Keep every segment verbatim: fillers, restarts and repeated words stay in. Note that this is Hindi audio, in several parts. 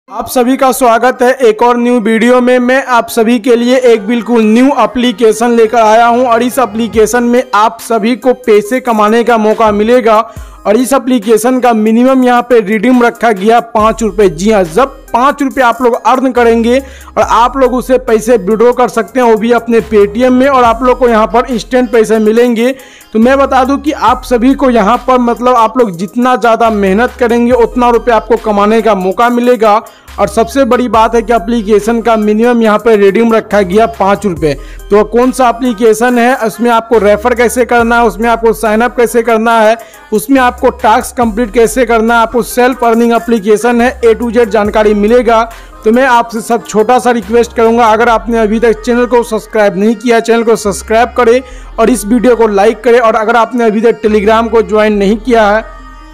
आप सभी का स्वागत है एक और न्यू वीडियो में। मैं आप सभी के लिए एक बिल्कुल न्यू एप्लीकेशन लेकर आया हूं और इस एप्लीकेशन में आप सभी को पैसे कमाने का मौका मिलेगा और इस एप्लीकेशन का मिनिमम यहां पे रिडीम रखा गया पाँच रुपये। जी हाँ, जब पाँच रुपये आप लोग अर्न करेंगे और आप लोग उसे पैसे विड्रॉ कर सकते हैं, वो भी अपने पेटीएम में, और आप लोग को यहाँ पर इंस्टेंट पैसे मिलेंगे। तो मैं बता दूं कि आप सभी को यहाँ पर मतलब आप लोग जितना ज़्यादा मेहनत करेंगे उतना रुपये आपको कमाने का मौका मिलेगा। और सबसे बड़ी बात है कि एप्लीकेशन का मिनिमम यहाँ पर रिडीम रखा गया पाँच रुपये। तो कौन सा एप्लीकेशन है, उसमें आपको रेफर कैसे करना है, उसमें आपको साइन अप कैसे करना है, उसमें आपको टास्क कंप्लीट कैसे करना है, आपको सेल्फ अर्निंग एप्लीकेशन है, ए टू जेड जानकारी मिलेगा। तो मैं आपसे सब छोटा सा रिक्वेस्ट करूंगा, अगर आपने अभी तक चैनल को सब्सक्राइब नहीं किया, चैनल को सब्सक्राइब करें और इस वीडियो को लाइक करें। और अगर आपने अभी तक टेलीग्राम को ज्वाइन नहीं किया है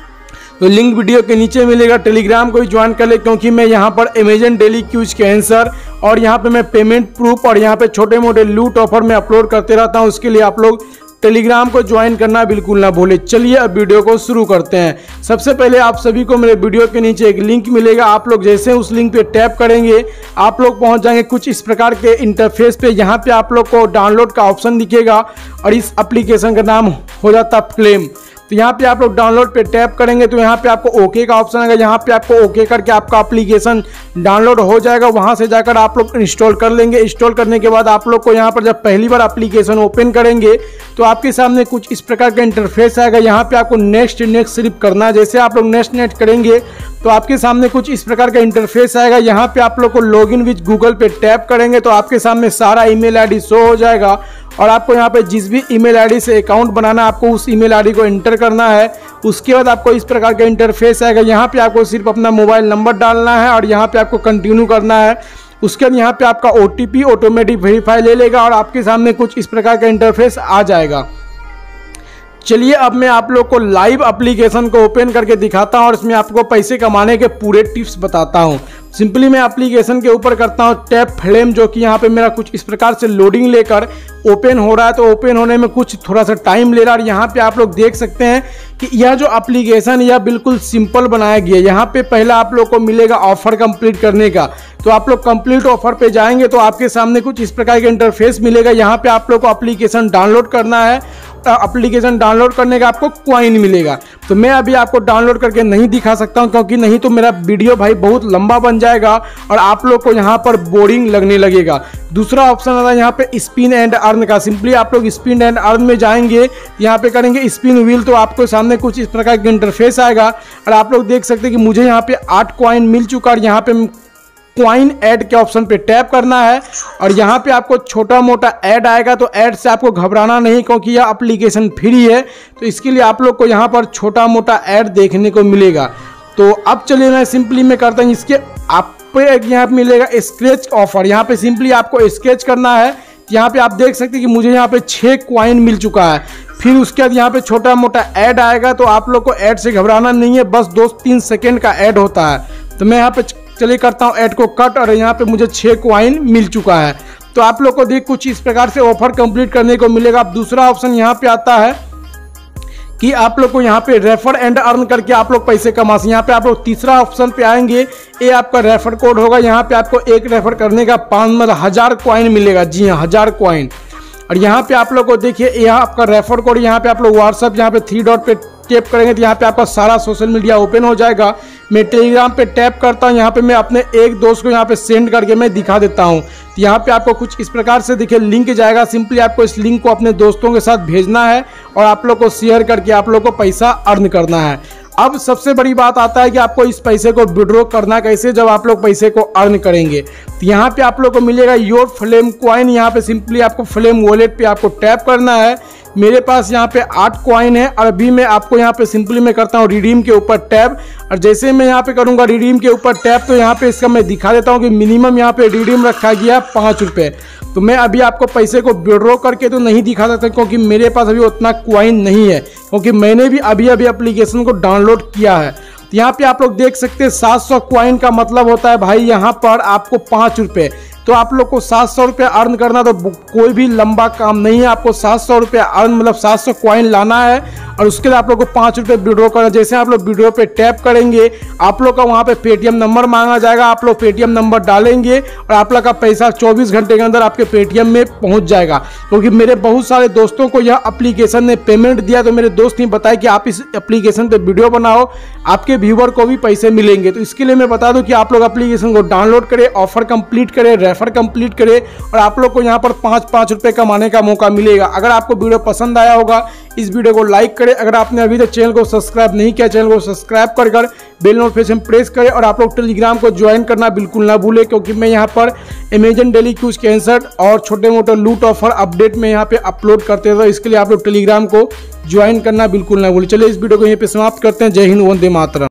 तो लिंक वीडियो के नीचे मिलेगा, टेलीग्राम को भी ज्वाइन कर ले, क्योंकि मैं यहाँ पर अमेजन डेली क्यूज के आंसर और यहाँ पे मैं पेमेंट प्रूफ और यहाँ पे छोटे मोटे लूट ऑफर में अपलोड करते रहता हूँ। उसके लिए आप लोग टेलीग्राम को ज्वाइन करना बिल्कुल ना भूले। चलिए अब वीडियो को शुरू करते हैं। सबसे पहले आप सभी को मेरे वीडियो के नीचे एक लिंक मिलेगा, आप लोग जैसे उस लिंक पे टैप करेंगे आप लोग पहुंच जाएंगे कुछ इस प्रकार के इंटरफेस पे। यहाँ पे आप लोग को डाउनलोड का ऑप्शन दिखेगा और इस एप्लीकेशन का नाम हो जाता है फ्लेम। तो यहाँ पे आप लोग डाउनलोड पे टैप करेंगे तो यहाँ पे आपको ओके का ऑप्शन आएगा, यहाँ पे आपको ओके करके आपका एप्लीकेशन डाउनलोड हो जाएगा। वहाँ से जाकर आप लोग इंस्टॉल कर लेंगे। इंस्टॉल करने के बाद आप लोग को यहाँ पर जब पहली बार एप्लीकेशन ओपन करेंगे तो आपके सामने कुछ इस प्रकार का इंटरफेस आएगा। यहाँ पे आपको नेक्स्ट नेक्स्ट सिर्फ करना है। जैसे आप लोग नेक्स्ट नेक्स्ट करेंगे तो आपके सामने कुछ इस प्रकार का इंटरफेस आएगा। यहाँ पे आप लोग को लॉगिन विद गूगल पे टैप करेंगे तो आपके सामने सारा ईमेल आईडी शो हो जाएगा और आपको यहाँ पे जिस भी ईमेल आईडी से अकाउंट बनाना है आपको उस ईमेल आईडी को एंटर करना है। उसके बाद आपको इस प्रकार का इंटरफेस आएगा। यहाँ पे आपको सिर्फ अपना मोबाइल नंबर डालना है और यहाँ पे आपको कंटिन्यू करना है। उसके बाद यहाँ पे आपका ओटीपी ऑटोमेटिक वेरीफाई ले लेगा और आपके सामने कुछ इस प्रकार का इंटरफेस आ जाएगा। चलिए अब मैं आप लोग को लाइव एप्लीकेशन को ओपन करके दिखाता हूँ और इसमें आपको पैसे कमाने के पूरे टिप्स बताता हूँ। सिंपली मैं एप्लीकेशन के ऊपर करता हूँ टैप फ्लेम, जो कि यहाँ पे मेरा कुछ इस प्रकार से लोडिंग लेकर ओपन हो रहा है। तो ओपन होने में कुछ थोड़ा सा टाइम ले रहा है। और यहाँ पे आप लोग देख सकते हैं कि यह जो एप्लीकेशन यह बिल्कुल सिंपल बनाया गया है। यहाँ पे पहला आप लोग को मिलेगा ऑफर कंप्लीट करने का। तो आप लोग कंप्लीट ऑफर पे जाएंगे तो आपके सामने कुछ इस प्रकार का इंटरफेस मिलेगा। यहाँ पे आप लोग को एप्लीकेशन डाउनलोड करना है। एप्लीकेशन डाउनलोड करने का आपको कॉइन मिलेगा। तो मैं अभी आपको डाउनलोड करके नहीं दिखा सकता हूं, क्योंकि नहीं तो मेरा वीडियो भाई बहुत लंबा बन जाएगा और आप लोग को यहाँ पर बोरिंग लगने लगेगा। दूसरा ऑप्शन आता है यहाँ पे स्पिन एंड अर्न का। सिंपली आप लोग स्पिन एंड अर्न में जाएंगे, यहाँ पे करेंगे स्पिन व्हील तो आपको सामने कुछ इस प्रकार का इंटरफेस आएगा और आप लोग देख सकते हैं कि मुझे यहाँ पे आठ कॉइन मिल चुका है। और यहाँ पे क्वाइन ऐड के ऑप्शन पे टैप करना है और यहाँ पे आपको छोटा मोटा ऐड आएगा। तो ऐड से आपको घबराना नहीं, क्योंकि यह एप्लीकेशन फ्री है। तो इसके लिए आप लोग को यहाँ पर छोटा मोटा ऐड देखने को मिलेगा। तो अब चलिए मैं सिंपली में करता हूँ इसके आपको एक यहाँ पे मिलेगा स्क्रैच ऑफर। यहाँ पे सिंपली आपको स्क्रैच करना है। यहाँ पे आप देख सकते हैं कि मुझे यहाँ पे छः क्वाइन मिल चुका है। फिर उसके बाद यहाँ पे छोटा मोटा ऐड आएगा। तो आप लोग को ऐड से घबराना नहीं है, बस दो तीन सेकेंड का ऐड होता है। तो मैं यहाँ पे चलिए करता हूँ ऐड को कट और यहाँ पे मुझे छः क्वाइन मिल चुका है। तो आप लोग को देख कुछ इस प्रकार से ऑफर कंप्लीट करने को मिलेगा। अब दूसरा ऑप्शन यहाँ पे आता है कि आप लोग को यहाँ पे रेफर एंड अर्न करके आप लोग पैसे कमा सकते। यहाँ पे आप लोग तीसरा ऑप्शन पे आएंगे, ये आपका रेफर कोड होगा। यहाँ पे आपको एक रेफर करने का पाँच मतलब हजार क्वाइन मिलेगा। जी हाँ, हजार क्वाइन। और यहाँ पे आप लोग को देखिए यहाँ आपका रेफर कोड, यहाँ पे आप लोग व्हाट्सअप यहाँ पे थ्री डॉट पे टैप करेंगे तो यहाँ पे आपका सारा सोशल मीडिया ओपन हो जाएगा। मैं टेलीग्राम पे टैप करता हूँ, यहाँ पे मैं अपने एक दोस्त को यहाँ पे सेंड करके मैं दिखा देता हूँ। तो यहाँ पे आपको कुछ इस प्रकार से देखिए लिंक जाएगा। सिंपली आपको इस लिंक को अपने दोस्तों के साथ भेजना है और आप लोग को शेयर करके आप लोग को पैसा अर्न करना है। अब सबसे बड़ी बात आता है कि आपको इस पैसे को विड्रॉ करना कैसे, जब आप लोग पैसे को अर्न करेंगे। तो यहाँ पे आप लोग को मिलेगा योर फ्लेम क्वाइन। यहाँ पे सिंपली आपको फ्लेम वॉलेट पे आपको टैप करना है। मेरे पास यहाँ पे आठ क्वाइन है और अभी मैं आपको यहाँ पे सिंपली मैं करता हूँ रिडीम के ऊपर टैप। और जैसे मैं यहाँ पे करूँगा रिडीम के ऊपर टैप तो यहाँ पे इसका मैं दिखा देता हूँ कि मिनिमम यहाँ पे रिडीम रखा गया पाँच रुपये। तो मैं अभी आपको पैसे को विड्रॉ करके तो नहीं दिखा सकता, क्योंकि मेरे पास अभी उतना क्वाइन नहीं है, क्योंकि मैंने भी अभी अभी एप्लीकेशन को डाउनलोड किया है। तो यहाँ पे आप लोग देख सकते हैं सात सौ क्वाइन का मतलब होता है भाई यहाँ पर आपको पाँच रुपये। तो आप लोग को सात सौ रुपये अर्न करना तो कोई भी लंबा काम नहीं है। आपको सात सौ रुपये अर्न मतलब सात सौ क्वाइन लाना है और उसके लिए आप लोग को पाँच रुपये विड्रॉ करना। जैसे आप लोग विड्रॉ पे टैप करेंगे आप लोग का वहाँ पे पेटीएम नंबर मांगा जाएगा, आप लोग पेटीएम नंबर डालेंगे और आप लोग का पैसा चौबीस घंटे के अंदर आपके पेटीएम में पहुँच जाएगा। क्योंकि तो मेरे बहुत सारे दोस्तों को यह एप्लीकेशन ने पेमेंट दिया, तो मेरे दोस्त ने बताया कि आप इस एप्लीकेशन पे वीडियो बनाओ, आपके व्यूअर को भी पैसे मिलेंगे। तो इसके लिए मैं बता दूं कि आप लोग एप्लीकेशन को डाउनलोड करें, ऑफर कंप्लीट करें, रेफर कंप्लीट करें और आप लोग को यहाँ पर पाँच पाँच रुपये कमाने का मौका मिलेगा। अगर आपको वीडियो पसंद आया होगा इस वीडियो को लाइक करें। अगर आपने अभी तक चैनल को सब्सक्राइब नहीं किया चैनल को सब्सक्राइब कर कर बेल नोटिफिकेशन प्रेस करें और आप लोग टेलीग्राम को ज्वाइन करना बिल्कुल ना भूलें, क्योंकि मैं यहाँ पर अमेजन डेली क्यूज कैंसर और छोटे मोटे लूट ऑफर अपडेट में यहाँ पे अपलोड करते हैं। तो इसके लिए आप लोग टेलीग्राम को ज्वाइन करना बिल्कुल ना भूलें। चलिए इस वीडियो को यहीं पे समाप्त करते हैं। जय हिंद, वंदे मातरम।